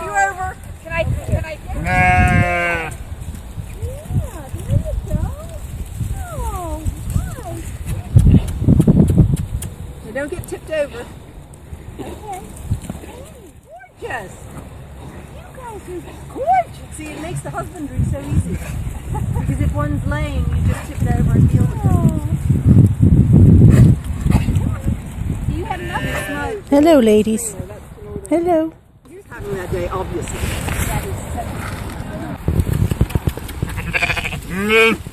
you over? Can I? Nah. Yeah, there you go. Oh, nice. So don't get tipped over. Okay. Gorgeous. You guys are gorgeous. See, it makes the husbandry so easy. Because if one's lame, you just tip it over and deal with it. Do you have enough smoke? Hello, ladies. Hello. You're having that day, obviously. That is so...